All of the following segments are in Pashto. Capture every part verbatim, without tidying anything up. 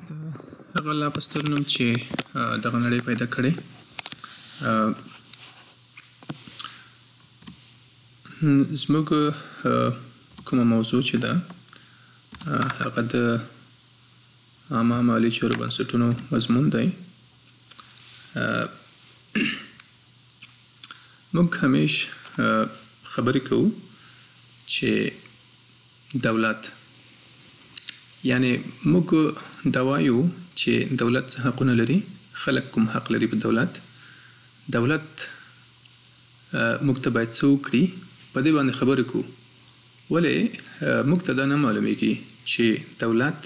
هغه الله په ستر نوم چې دغه نړۍ پیدا کړې، زموږ کومه موضوع چې ده هغه د عامه مالي چارو بنسټونو مضمون دی. موږ همیش خبرې کوو چې دولت، یعنی موږ دا وایو چې دولت څه حقونه لري، خلک کوم حق لري په دولت. دولت موږ ته باید څه وکړي، په دې باندې خبرې کوو. ولې موږ ته دا نه معلومیږي چې دولت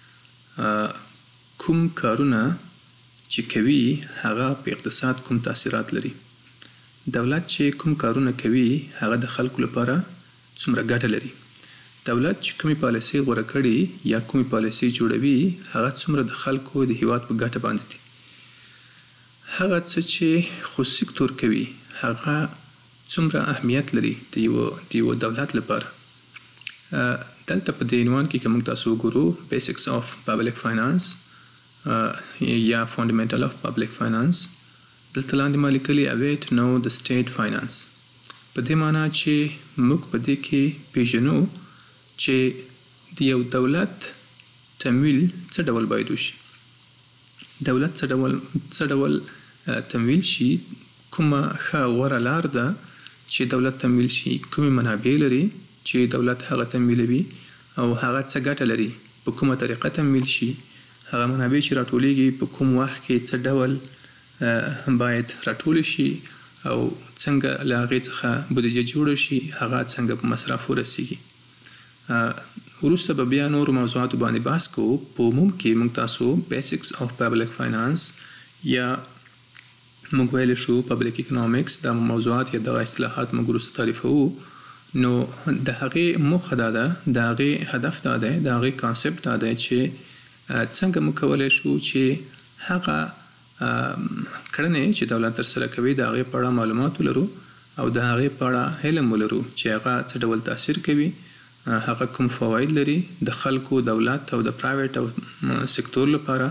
کوم کارونه چې کوي هغه په اقتصاد کوم تاثیرات لري. دولت چې کوم کارونه کوي هغه د خلکو لپاره څومره ګټه لري. دولت چې کومې پالیسۍ غوره کړي یا کومې پالیسۍ جوړوي هغه څومره د خلکو د هیواد په ګټه باندې دي. هغه څه چې خصوصي سکتور کوي هغه څومره اهمیت لري د یو د یو دولت لپاره. دلته په دې عنوان کې که موږ تاسو وګورو بیسکس آف پبلیک فاینانس یا فانډامنټل آف پبلیک فاینانس، دلته لاندې ما لیکلي اوی ټو نو د سټیټ فاینانس. په دې معنا چې موږ په دې کې پیژنو چې د یو دولت تمویل څه ډول باید وشي. دولت څه ډول څه ډول تمویل شي، کومه ښه غوره لار ده چې دولت تمویل شي، کومې منابع لري چې دولت هغه تمویلوي او هغه څه ګټه لري، په کومه طریقه تمویل شي، هغه منابع چې راټولیږي په کوم وخت کې څه ډول باید راټول شي او څنګه له هغې څخه بودیجه جوړه شي، هغه څنګه په مصرف ورسیږي. وروسته به بیا نورو موضوعاتو باندې بحث کوو. په عموم کې موږ تاسو بیسکس آف پبلیک فاینانس یا موږ ویلی شو پبلیک اکنامکس دا موضوعات یا دغه اصطلاحات موږ وروسته تعریفوو. نو د هغې موخه دا ده، د هغې هدف دا دی، د هغې کانسپټ دا دی چې څنګه موږ کولی شو چې هغه کړنې چې دولت ترسره کوي د هغې په اړه معلومات ولرو او د هغې په اړه علم ولرو چې هغه څه ډول تاثیر کوي، هغه کوم فواید لري د خلکو، دولت او د پرایویټ او سکتور لپاره.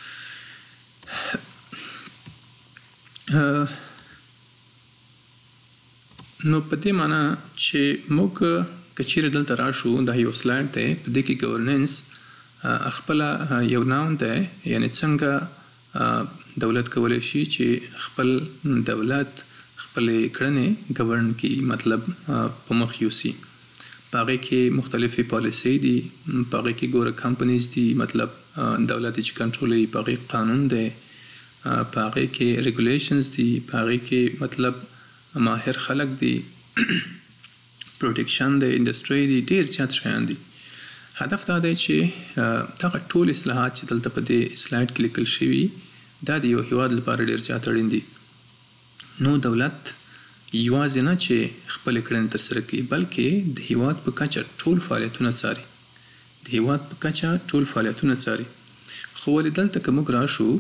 نو په دې معنا چې موږ که چیرې دلته راشو، دا یو سلایډ دی، په دې کې ګورننس خپله یو ناون دی، یعنی څنګه دولت کولی شي چې خپل دولت خپلې کړنې ګورن کړي، مطلب په مخ یوسي. په هغې کې مختلفې پالیسۍ دي، په هغې کې ګوره کمپنیز دي، مطلب دولت چې کنټرولوي، په هغې قانون دی، په هغې کې ریګولیشنز دي، په هغې کې مطلب ماهر خلک دي، پروټیکشن دی، انډسټري دي، ډېر زیات شیان دي. هدف دا دی چې دغه ټول اصلاحات چې دلته په دې سلایډ کې لیکل شوي دا د یو هیواد لپاره ډېر زیات اړین دي. نو دولت یوازې نه چې خپلې کړنې ترسره کوي بلکې د هیواد په کچه ټول فعالیتونه څاري، د هیواد په کچه ټول فعالیتونه څاري. خو ولې دلته که موږ راشو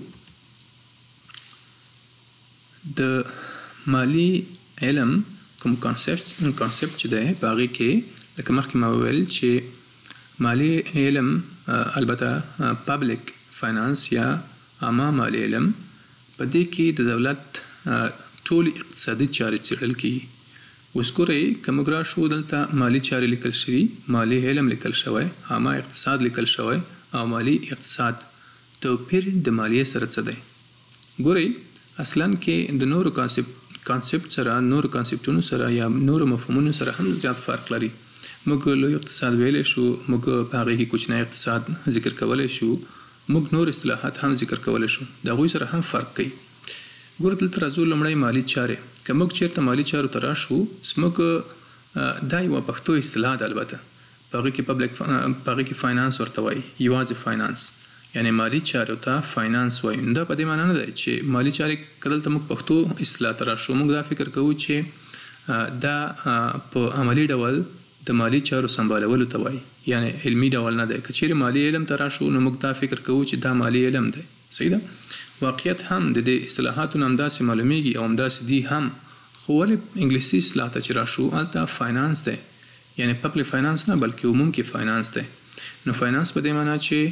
د مالي علم کوم کانسپټ کانسپټ چې دی په هغې کې لکه مخکې ما وویل چې مالي علم البته پبلیک فاینانس یا عامه مالي علم، په دې کې د دولت ټول اقتصادي چارې څېړل کېږي. اوس ګورئ که موږ راشو دلته مالي چارې لیکل شوي، مالي علم لیکل شوی، عامه اقتصاد لیکل شوی او مالي اقتصاد. توپیر د مالیې سره څه دی؟ ګورئ اصلا کې د نورو کانسپټ کانسپټ سره، نورو کانسپټونو سره یا نورو مفهومونو سره هم زیات فرق لري. موږ لوی اقتصاد ویلی شو، موږ په هغې کې کوچنی اقتصاد ذکر کولی شو، موږ نور اصطلاحات هم ذکر کولی شو، د هغوی سره هم فرق کوي. ګوره دلته راځو لومړی مالي چارې. که موږ چېرته مالي چارو ته راشو، زموږ دا یوه پښتو اصطلاح ده، البته په هغې کې پبلیک په هغې کې فاینانس ورته وایي، یوازې فاینانس، یعنی مالي چارو ته فاینانس وایي. دا په دې معنا نه دی چې مالي چارې که دلته موږ پښتو اصطلاح ته راشو موږ دا فکر کوو چې دا په عملي ډول د مالي چارو سمبالولو ته وایي، یعنی علمي ډول نه دی. که چیرې مالي علم ته راشو نو موږ دا فکر کوو چې دا مالي علم دی. صحیح ده؟ واقعیت هم د دې اصطلاحاتو نه همداسې معلومیږي او همداسې دي هم، خو ولې انګلیسي اصطلاح ته چې راشو هلته فاینانس دی، یعنی پبلیک فاینانس نه بلکې عموم کې فاینانس دی. نو فاینانس په دې معنا چې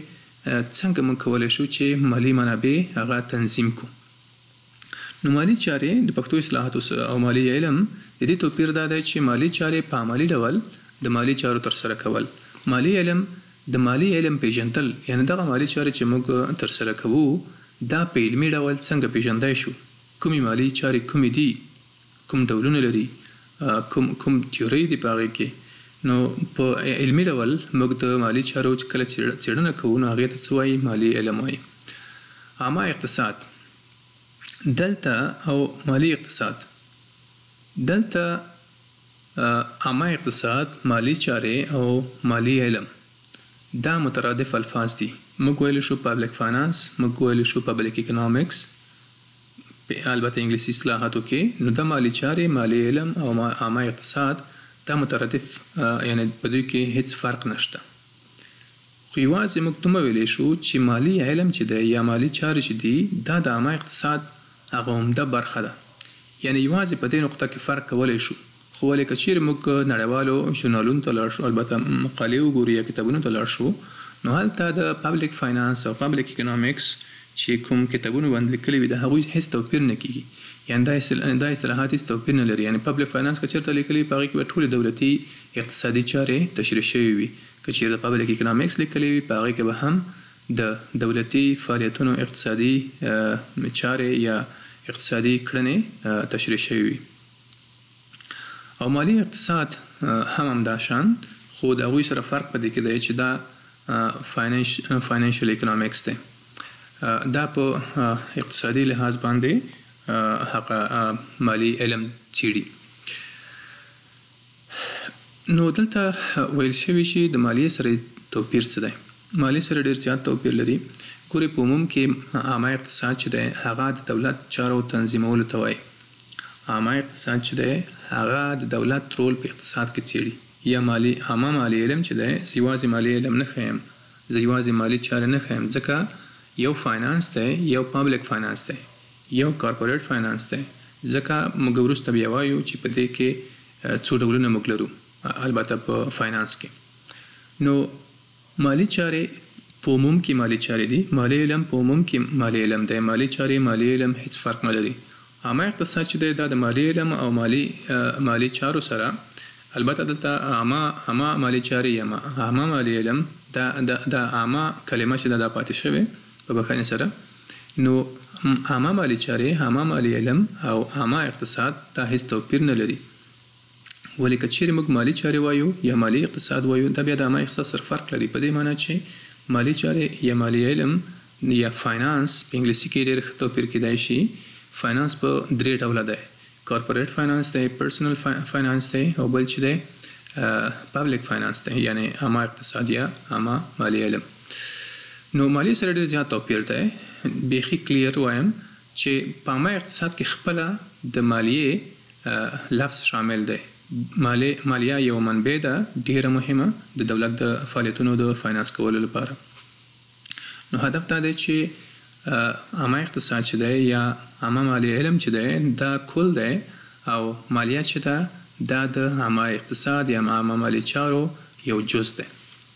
څنګه موږ کولی شو چې مالی منابع هغه تنظیم کو. نو مالی چارې د پښتو اصطلاحاتو او مالی علم د دې توپیر دا دی چې مالی چارې په عملي ډول د مالی چارو ترسره کول. مالی علم د مالی علم پیژندل، یعنی دغه مالی چارې چې موږ ترسره کوو دا په علمي ډول څنګه پیژندای شو، کومې مالی چارې کومې دي، کوم ډولونه لري، کوم کوم تیوري دي په هغې کې. نو په علمي ډول موږ د مالی چارو چې کله څېړنه کوو نو هغې ته څه وایي؟ مالی علم وایي. عامه اقتصاد دلته او مالی اقتصاد دلته عامه اقتصاد، مالی چارې او مالی علم دا مترادف الفاظ دي. موږ ویلی شو پابلیک فاینانس، موږ ویلی شو پابلیک اکنامکس په البته انګلیسي اصطلاحاتو کې. نو د مالی چارې، مالی علم او عامه اقتصاد دا مترادف، یعنی په دوی کې هیڅ فرق نشته. خو یوازې موږ دومره ویلی شو چې مالی علم چې دی یا مالی چارې چې دي دا د عامه اقتصاد هغه عمده برخه ده. یعنی یوازې په دې نقطه کې فرق کولی شو. خو ولې که چیرې موږ نړیوالو ژورنالونو ته لاړ شو، البته مقالې وګورو یا کتابونو ته لاړ شو، نو هلته د پبلیک فاینانس او پبلیک اکنامکس چې کوم کتابونه باندې لیکلي وي د هغوی هیڅ توپیر نه کېږي. یعنې دا اصطلاحات هیڅ توپیر نه لري. یعنې پبلیک فاینانس که چېرته لیکلي په هغې کې به ټولې دولتي اقتصادي چارې تشریح شوې وي. که چېرې د پبلیک اکنامکس لیکلي وي په هغې کې به هم د دولتي فعالیتونو اقتصادي چارې یا اقتصادي کړنې تشریح شوې وي. او مالی اقتصاد هم همداشان، خو د هغوی سره فرق په دې کې دی چې دا فاینانشل اکنامکس دی. دا په اقتصادي لحاظ باندې هغه مالی علم څیړي. نو دلته ویل شوي چې د مالیې سره توپیر څه دی. مالیې سره ډېر زیات توپیر لري. ګورئ په عموم کې عامه اقتصاد چې دی هغه د دولت چارو تنظیمولو ته وایي. عامه اقتصاد چې دی هغه د دولت رول په اقتصاد کې څیړي. یا مالی عامه مالی علم چې دی زه یوازې مالی علم نه ښیم، زه یوازې مالی چارې نه ښیم، ځکه یو فاینانس دی، یو پبلیک فاینانس دی، یو کارپوریټ فاینانس دی. ځکه موږ وروسته بیا وایو چې په دې کې څو ډولونه موږ لرو البته په فاینانس کې. نو مالی چارې په عموم کې مالی چارې دي، مالی علم په عموم کې مالی علم دی. مالی چارې مالی علم هیڅ فرق نه لري. عامه اقتصاد چې دی دا د مالی علم او مالی مالی چارو سره، البته دلته عامه عامه مالی چارې یا عامه مالی علم دا د عامه کلمه چې دا پاتې شوې په بخښنې سره. نو عامه مالی چارې، عامه مالی علم او عامه اقتصاد دا هیڅ توپیر نه لري. ولې که چیرې موږ مالی چارې وایو یا مالی اقتصاد وایو دا بیا د عامه اقتصاد سره فرق لري په دې معنی چې مالی چارې یا مالی علم یا فاینانس په انګلیسي کې ډېر ښه توپیر کیدای شي. فاینانس په درې ډوله دی. کارپوریټ فاینانس دی، پرسنل فاینانس دی او بل چې دی پبلیک فاینانس دی، یعنی عامه اقتصاد یا عامه مالی علم. نو مالی سره ډېر زیات توپیر دی. بیخي کلیر وایم چې په عامه اقتصاد کې خپله د مالیې لفظ شامل دی. مالیه یو منبع ده ډېره مهمه د دولت د فعالیتونو د فاینانس کولو لپاره. نو هدف دا دی چې عامه اقتصاد چې دی یا عامه مالی علم چې دی دا کل دی او مالیه چې ده دا د عامه اقتصاد یا عامه مالی چارو یو جز دی.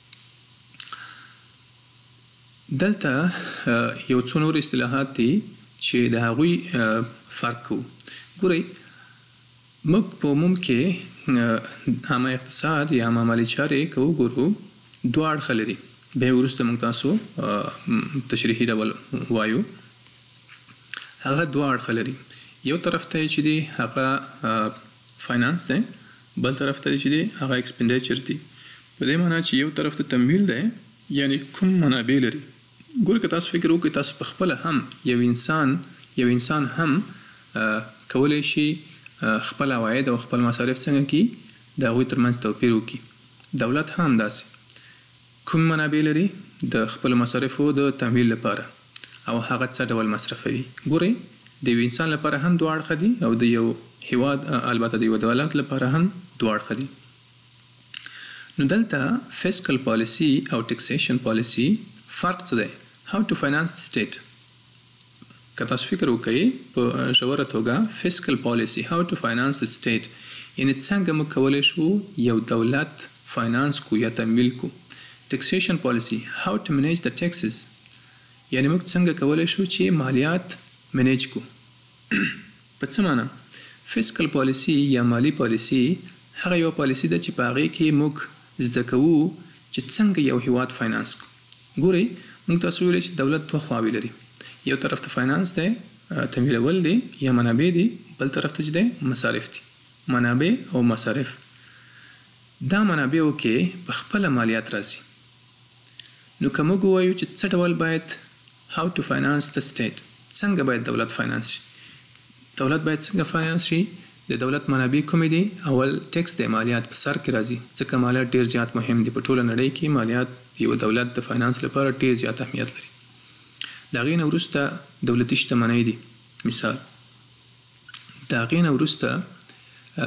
دلته یو څو نور اصطلاحات دي چې د هغوی فرق کوو. ګورئ موږ په عموم کې عامه اقتصاد یا عامه مالی چارې که وګورو دوه اړخه لري. بیا وروسته موږ تاسو تشریحي ډول وایو. هغه دوه اړخه لري. یو طرف ته چې دی هغه فاینانس دی، بل طرف ته چې دی هغه ایکسپنډیچر دی. په دې معنی چې یو طرف ته تمویل دی، یعنی کوم منابع لري. ګورئ که تاسو فکر وکړئ تاسو په خپله هم یو انسان یو انسان هم کولی شي خپل عواید او خپل مصارف څنګه کړي د هغوی ترمنځ توپیر وکړي. دولت هم داسې کوم منابع لري د خپل مصارفو د تمویل لپاره او هغه څه ډول مصرفوي. ګورئ د یو انسان لپاره هم دوه اړخه دي او د یو هیواد البته د یو دولت لپاره هم دوه اړخه دي. نو دلته فیسکل پالیسی او ټیکسیشن پالیسی فرق څه دی؟ هاو ټو فاینانس د سټیټ. که تاسو فکر وکړئ په ژوره توګه فیسکل پالیسی، هاو ټو فاینانس د سټیټ، یعنې څنګه موږ کولی شو یو دولت فاینانس کو یا تمویل کو. taxation policy how to manage the taxes یعنی موږ څنګه کولی شو چې مالیات منیج کو په څه معنا فیسکل پالیسی یا مالی پالیسی هغه یو پالیسی ده چې په هغې کې موږ زده کوو چې څنګه یو هیواد فاینانس کو ګورئ موږ تاسو ویلی چې دولت دوه خواوې لري یو طرف ته فاینانس دی تمویلول دی یا منابع دي بل طرف ته چې دی مصارف دي منابع او مصارف دا منابعو کې په خپله مالیات راځي نو که موږ ووایو چې څه ډول باید how to finance the state څنګه باید دولت فاینانس شي دولت باید څنګه فاینانس شي د دولت منابع کومې دي اول ټیکس دی مالیات په سر کې راځي ځکه مالیات ډیر زیات مهم دي په ټوله نړۍ کې مالیات یو دولت د فاینانس لپاره ډیر زیات اهمیت لري د هغې نه وروسته دولتي شتمنۍ دي مثال د هغې نه وروسته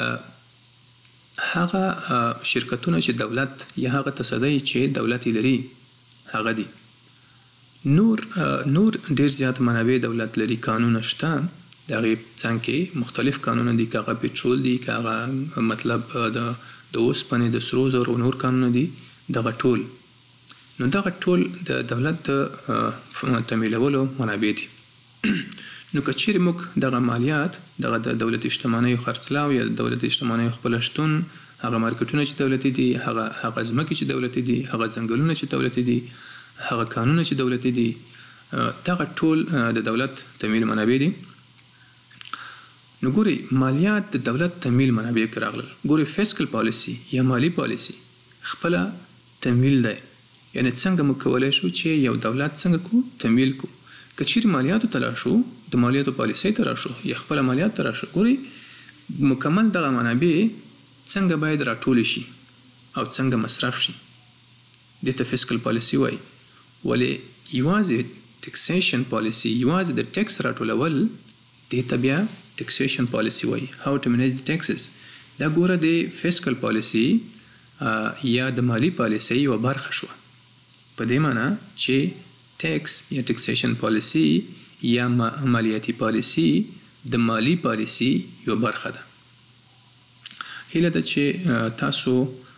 هغه شرکتونه چې دولت یا هغه تصدۍ چې دولت یې لري هغه دي نور نور ډیر زیات منابع دولت لري قانون شته د هغې څنګ کې مختلف قانونه دي که هغه پټرول دي که هغه مطلب د د اوسپنې د سرو زرو نور قانونه دي دغه ټول نو دغه ټول د دولت د تمویلولو منابع دي نو که چیرې موږ دغه مالیات دغه د دولتي شتمنیو خرڅلاو یا د دولتي شتمنیو خپله شتون هغه مارکیټونه چې دولتي دي هغه هغه ځمکې چې دولتي دي هغه ځنګلونه چې دولتي دي هغه قانونه چې دولتي دي دغه ټول د دولت تمویل منابع دي نو ګورئ مالیات د دولت تمویل منابع کې راغلل ګورئ فیسکل پالیسی یا مالی پالیسی خپله تمویل دی یعنی څنګه موږ کولی شو چې یو دولت څنګه کو تمویل کو که چیرې مالیاتو ته راشو د مالیاتو پالیسۍ ته راشو یا خپله مالیات ته راشو ګورئ مکمل دغه منابع څنګه باید راټولې شي او څنګه مصرف شي دې ته فیسکل پالیسی وایي ولې یوازې ټیکسیشن پالیسی یوازې د ټیکس راټولول دې ته بیا ټیکسیشن پالیسی وایي how to manage the taxes دا ګوره د فیسکل پالیسی یا د مالی پالیسی یوه برخه شوه په دې معنی چې ټیکس یا ټیکسیشن پالیسی یا مالیاتي پالیسی د مالی پالیسی یوه برخه ده هیله ده چې تاسو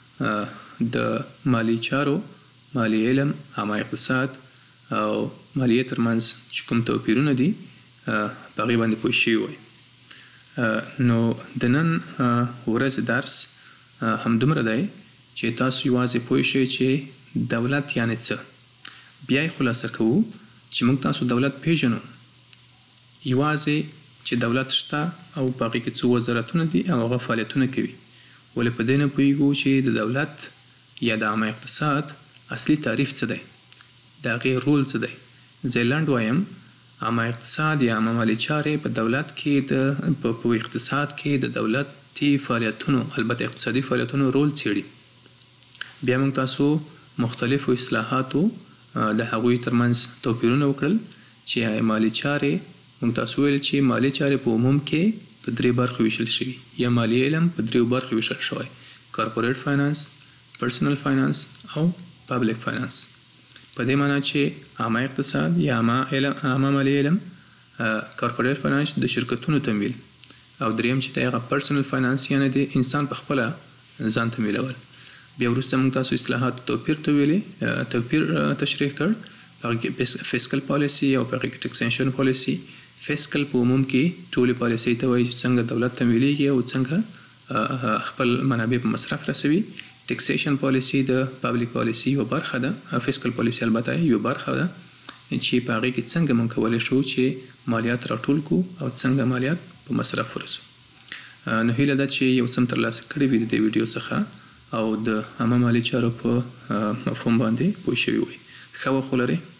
د مالی چارو مالی علم عامه اقتصاد او مالیې ترمنځ چې کوم توپیرونه دي په هغې باندې پوه شوي وئ نو د نن ورځې درس همدومره دی چې تاسو یوازې پوه شئ چې دولت یعنې څه بیا یې خلاصه کوو چې موږ تاسو دولت پیژنو یوازې چې دولت شته او په هغې کې څو وزارتونه دي او هغه فعالیتونه کوي ولې په دې نه پوهېږو چې د دولت یا د عامه اقتصاد اصلي تعریف څه دی د هغې رول څه دی زه لنډ وایم عامه اقتصاد یا عامه مالي چارې په دولت کې د په اقتصاد کې د دولتي فعالیتونو البته اقتصادي فعالیتونو رول څیړي بیا موږ تاسو مختلفو اصلاحاتو د هغوی ترمنځ توپیرونه وکړل چې مالي چارې موږ تاسو ویل چې مالي چارې په عموم کې په درې برخو ویشل شوي یا مالي علم په دریو برخو ویشل شوی کارپوریټ فاینانس پرسنل فاینانس او پبلیک فاینانس په دې معنی چې عامه اقتصاد یا عامه مالي علم کارپوریټ فاینانس د شرکتونو تمویل او دریم چې دی هغه پرسنل فاینانس یعنې د انسان په خپله ځان تمویلول بیا وروسته موږ تاسو اصلاحات توپیر ته ویلې توپیر تشریح کړ په هغې کې فیسکل پالیسي او په هغې کې ټیکسیشن پالیسي فیسکل په عموم کې ټولې پالیسۍ ته وایي چې څنګه دولت تمویلیږي او څنګه خپل منابع په مصرف رسوي ټیکسیشن پالیسی د پبلیک پالیسی یوه برخه ده فیسکل پالیسی البته یوه برخه ده چې په هغې کې څنګه موږ کولی شو چې مالیات راټول کړو او څنګه مالیات په مصرف ورسو نو هیله ده چې یو څه م ترلاسه کړي وي د دې ویډیو څخه او د عامه مالي چارو په مفهوم باندې پوه شوي وئ ښه وخت ولرئ